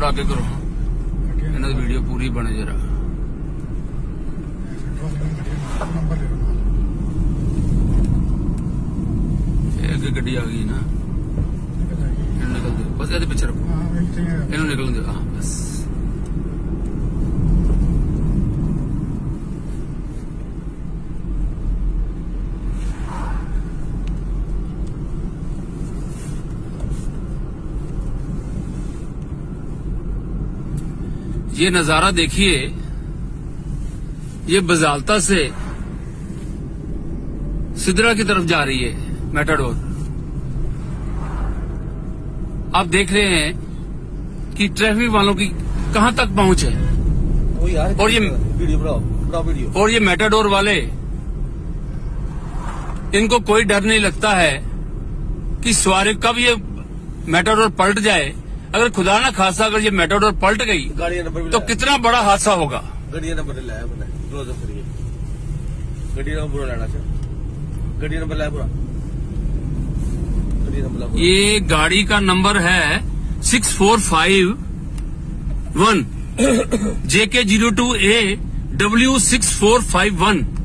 आगे करो, इन्होंने वीडियो पूरी बने जरा। एक गड्डी आ गई ना, निकल दो बस, ऐसे पीछे रखो, इन्होंने निकल दो। हाँ बस ये नजारा देखिए, ये बजालता से सिदरा की तरफ जा रही है मेटाडोर। आप देख रहे हैं कि ट्रैफिक वालों की कहां तक पहुंच है। और ये वीडियो और ये मेटाडोर वाले, इनको कोई डर नहीं लगता है कि सवारी कब ये मेटाडोर पलट जाए। अगर खुदा ना खासा अगर ये मेटाडोर पलट गई तो कितना बड़ा हादसा होगा। गड्डी नंबर लाया मैंने, गड्डी नंबर पूरा लाना चाहिए, गड्डी नंबर लाया पूरा, गड्डी नंबर। ये गाड़ी का नंबर है 6451 JK02A W6451।